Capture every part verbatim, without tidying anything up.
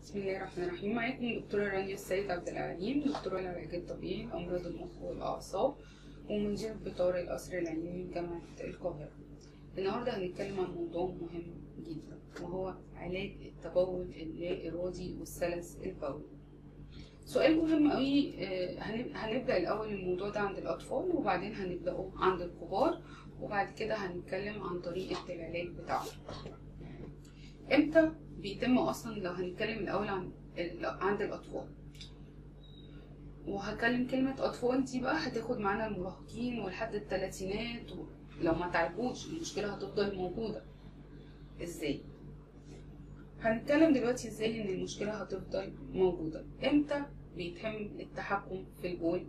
بسم الله الرحمن الرحيم. معاكم دكتورة رانيا السيد عبد العليم، دكتورة العلاج الطبيعي لأمراض المخ والأعصاب ومدير بطار القصر العيني من جامعة القاهرة. النهاردة هنتكلم عن موضوع مهم جدا وهو علاج التبول اللا إرادي والسلس البولي. سؤال مهم قوي. هنبدأ الأول الموضوع ده عند الأطفال وبعدين هنبدأه عند الكبار وبعد كده هنتكلم عن طريقة العلاج بتاعه. امتى بيتم اصلا؟ لو هنتكلم الاول عن عند الاطفال، وهكلم كلمه اطفال دي بقى هتاخد معانا المراهقين ولحد الثلاثينات، لو ما تعالجوش المشكله هتفضل موجوده. ازاي؟ هنتكلم دلوقتي ازاي ان المشكله هتفضل موجوده. امتى بيتم التحكم في البول؟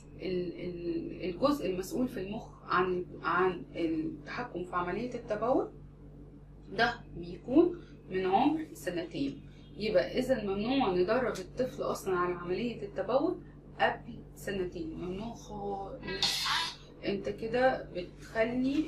الجزء المسؤول في المخ عن عن التحكم في عمليه التبول ده بيكون من عمر سنتين. يبقى اذا ممنوع ندرب الطفل اصلا على عمليه التبول قبل سنتين، ممنوع خالص. انت كده بتخلي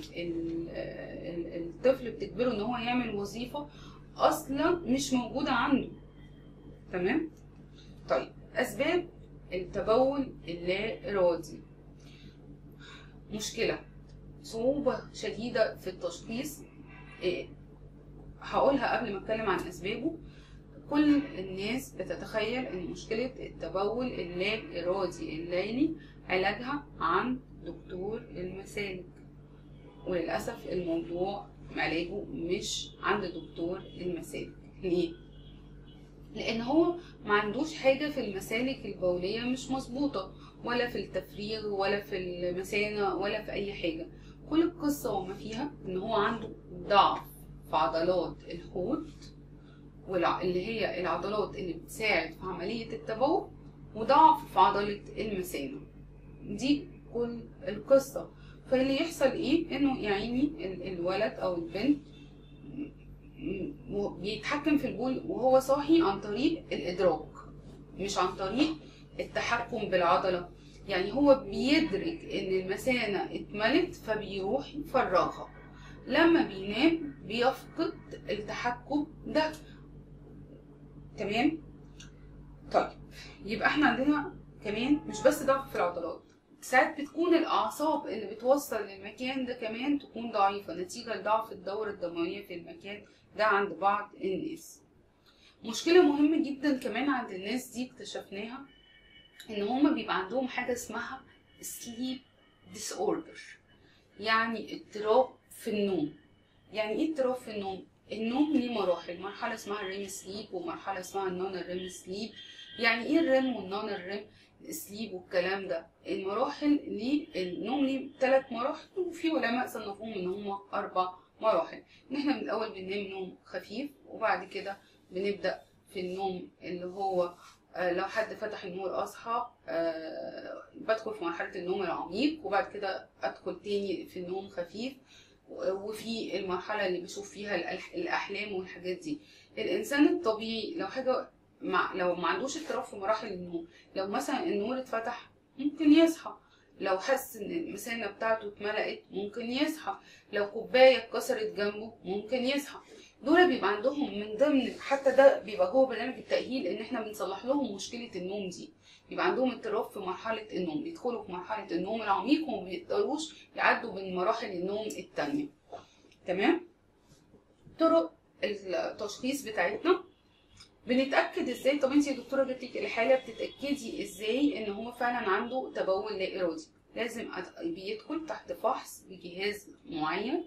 الطفل بتجبره ان هو يعمل وظيفه اصلا مش موجوده عنده. تمام؟ طيب، اسباب التبول اللا ارادي. مشكله، صعوبه شديده في التشخيص. إيه؟ هقولها قبل ما اتكلم عن اسبابه. كل الناس بتتخيل ان مشكله التبول اللا ارادي الليلي علاجها عند دكتور المسالك، وللاسف الموضوع علاجه مش عند دكتور المسالك. ليه؟ لان هو ما عندوش حاجه في المسالك البوليه مش مظبوطه، ولا في التفريغ ولا في المثانه ولا في اي حاجه. كل القصه وما فيها ان هو عنده ضعف في عضلات الحوض اللي هي العضلات اللي بتساعد في عملية التبول، وضعف في عضلة المثانة. دي كل القصة. فاللي يحصل ايه؟ انه يعني الولد او البنت بيتحكم في البول وهو صاحي عن طريق الادراك، مش عن طريق التحكم بالعضلة. يعني هو بيدرك ان المثانة اتملت فبيروح يفرغها. لما بينام بيفقد التحكم ده. تمام؟ طيب، يبقى احنا عندنا كمان مش بس ضعف في العضلات، ساعات بتكون الاعصاب اللي بتوصل للمكان ده كمان تكون ضعيفة نتيجة لضعف الدورة الدموية في المكان ده عند بعض الناس. مشكلة مهمة جدا كمان عند الناس دي اكتشفناها، ان هما بيبقى عندهم حاجة اسمها sleep disorder، يعني اضطراب في النوم. يعني ايه اضطراب في النوم؟ النوم ليه مراحل، مرحلة اسمها الريم سليب ومرحلة اسمها النون الريم سليب. يعني ايه الريم والنون الريم سليب والكلام ده؟ المراحل ليه النوم ليه ثلاث مراحل، وفي علماء صنفوهم ان هم اربع مراحل. ان احنا من الاول بننام نوم خفيف، وبعد كده بنبدأ في النوم اللي هو آه لو حد فتح النور اصحى، آه بدخل في مرحلة النوم العميق، وبعد كده ادخل تاني في النوم خفيف، وفي المرحلة اللي بشوف فيها الأحلام والحاجات دي. الإنسان الطبيعي لو حاجة مع لو ما عندوش اضطراب في مراحل النوم، لو مثلا النور اتفتح ممكن يصحى، لو حس ان المثانة بتاعته اتملقت ممكن يصحى، لو كوباية اتكسرت جنبه ممكن يصحى. دول بيبقى عندهم من ضمن، حتى ده بيبقى جوه برنامج التأهيل ان احنا بنصلح لهم مشكلة النوم دي. يبقى عندهم اضطراب في مرحلة النوم، بيدخلوا في مرحلة النوم العميق وما بيقدروش يعدوا من مراحل النوم التانية. تمام؟ طرق التشخيص بتاعتنا بنتأكد ازاي؟ طب انت يا دكتورة جبتي الحالة، بتتأكدي ازاي ان هو فعلا عنده تبول لا إرادي؟ لازم بيدخل تحت فحص بجهاز معين.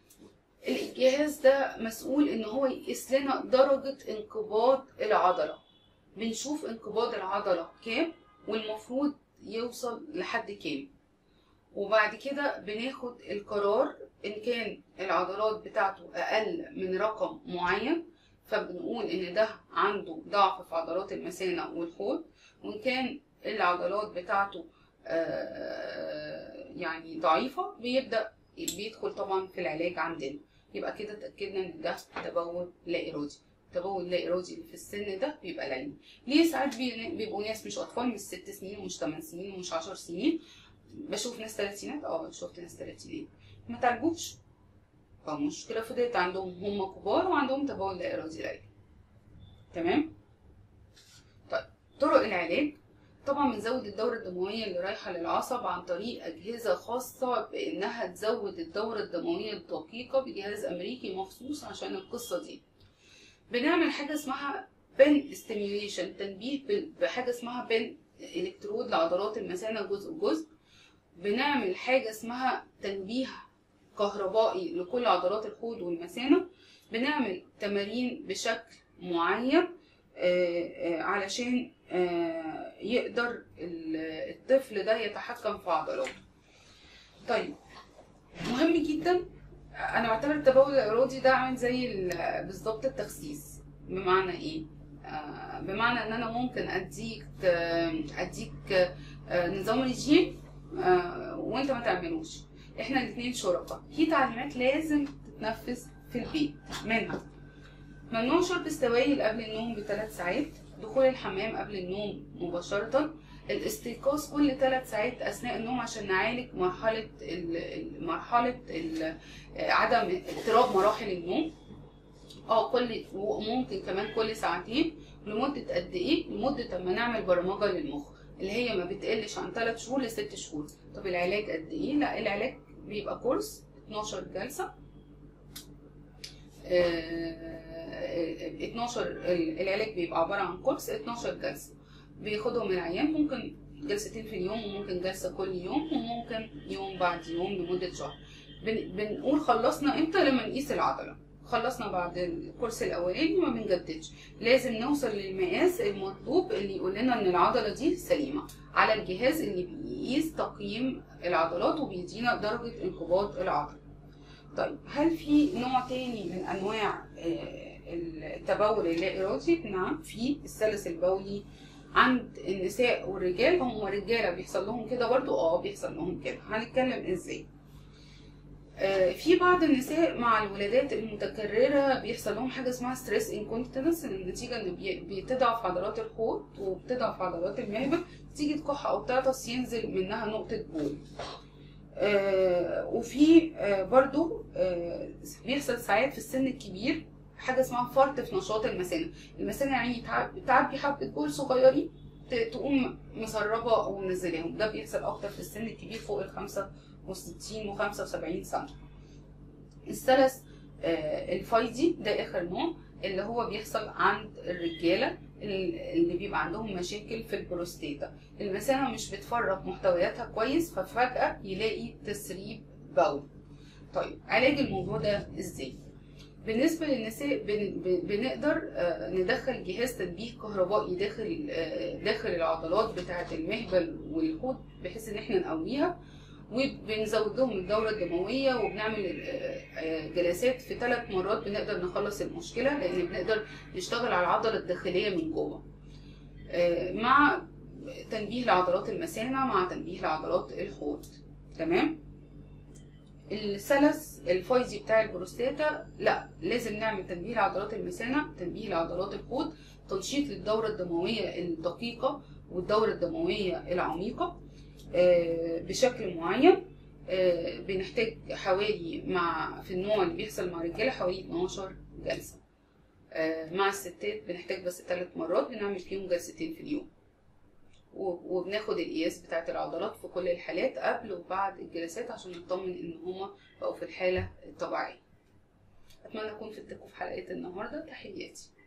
الجهاز ده مسؤول ان هو يقيس لنا درجة انقباض العضلة. بنشوف انقباض العضلة كام والمفروض يوصل لحد كام، وبعد كده بناخد القرار ان كان العضلات بتاعته اقل من رقم معين فبنقول ان ده عنده ضعف في عضلات المثانة والحوض، وان كان العضلات بتاعته يعني ضعيفة بيبدأ بيدخل طبعا في العلاج عندنا. يبقى كده اتأكدنا ان ده تبول لا إرادي. التبول اللا إرادي اللي في السن ده بيبقى ليلي. ليه؟ ساعات بيبقوا ناس مش أطفال، مش ست سنين ومش تمن سنين ومش عشر سنين. بشوف ناس تلاتينات، اه شفت ناس تلاتينات ما تعالجوش، فالمشكلة فضلت عندهم هم كبار وعندهم تبول لا إرادي ليلي. تمام؟ طرق العلاج، طبعا بنزود الدورة الدموية اللي رايحة للعصب عن طريق أجهزة خاصة بإنها تزود الدورة الدموية الدقيقة بجهاز أمريكي مخصوص عشان القصة دي. بنعمل حاجة اسمها بين ستيميوليشن، تنبيه بحاجة اسمها بين إلكترود لعضلات المثانة جزء جزء. بنعمل حاجة اسمها تنبيه كهربائي لكل عضلات الحوض والمثانة. بنعمل تمارين بشكل معين علشان يقدر الطفل ده يتحكم في عضلاته. طيب مهم جدا، انا بعتبر التبول الارادي ده عامل زي بالظبط التخسيس. بمعنى ايه؟ بمعنى ان انا ممكن اديك اديك نظام ريجيم وانت ما تعملوش، احنا الاثنين شركاء. في تعليمات لازم تتنفذ في البيت، منها ممنوع شرب السوائل قبل النوم بثلاث ساعات، دخول الحمام قبل النوم مباشرة، الاستيقاظ كل ثلاث ساعات اثناء النوم عشان نعالج مرحلة ال مرحلة ال عدم اضطراب مراحل النوم. اه كل ممكن كمان كل ساعتين. لمدة قد ايه؟ لمدة اما نعمل برمجة للمخ اللي هي ما بتقلش عن ثلاث شهور لست شهور. طب العلاج قد ايه؟ لا العلاج بيبقى كورس اتناشر جلسة. اتناشر العلاج بيبقى عبارة عن كورس اتناشر جلسة بياخدهم العيان، ممكن جلستين في اليوم وممكن جلسة كل يوم وممكن يوم بعد يوم لمدة شهر. بن بنقول خلصنا امتى؟ لما نقيس العضلة. خلصنا بعد الكورس الاولاني ما بنجددش، لازم نوصل للمقاس المطلوب اللي يقول لنا ان العضلة دي سليمة على الجهاز اللي بيقيس تقييم العضلات وبيدينا درجة انقباض العضلة. طيب هل في نوع تاني من انواع التبول اللا ارادي؟ نعم، في السلس البولي عند النساء والرجال. هم رجاله بيحصل لهم كده برضو؟ اه بيحصل لهم كده. هنتكلم ازاي. آه في بعض النساء مع الولادات المتكرره بيحصل لهم حاجه اسمها ستريس انكونتيننس، النتيجه ان بتضعف عضلات الحوض وبتضعف عضلات المهبل، تيجي تكح او تعطس ينزل منها نقطه بول. آه وفي آه برضو آه بيحصل ساعات في السن الكبير حاجه اسمها فرط في نشاط المثانه. المثانه يعني تعبي حبه بول صغيرين تقوم مسربه او منزلاهم. ده بيحصل اكتر في السن الكبير فوق ال خمسة وستين و خمسة وسبعين سنه. السلس آه الفايدي ده اخر نوع اللي هو بيحصل عند الرجاله اللي بيبقى عندهم مشاكل في البروستاتا، المثانه مش بتفرغ محتوياتها كويس ففجاه يلاقي تسريب بول. طيب علاج الموضوع ده ازاي؟ بالنسبه للنساء بنقدر ندخل جهاز تنبيه كهربائي داخل داخل العضلات بتاعه المهبل والحوض بحيث ان احنا نقويها، وبنزود لهم الدوره الدمويه، وبنعمل جلسات في ثلاث مرات بنقدر نخلص المشكله، لان بنقدر نشتغل على العضله الداخليه من جوه مع تنبيه لعضلات المثانه مع تنبيه لعضلات الحوض. تمام. السلس الفايزي بتاع البروستاتا لا، لازم نعمل تنبيه لعضلات المثانه، تنبيه لعضلات الحوض، تنشيط للدوره الدمويه الدقيقه والدوره الدمويه العميقه بشكل معين. بنحتاج حوالي مع في النوع اللي بيحصل مع الرجاله حوالي اتناشر جلسه. مع الستات بنحتاج بس ثلاث مرات بنعمل فيهم جلستين في اليوم، وبناخد القياس بتاعت العضلات في كل الحالات قبل وبعد الجلسات عشان نطمن ان هما بقوا في الحاله الطبيعيه. اتمنى اكون فدتكم في حلقه النهارده. تحياتي.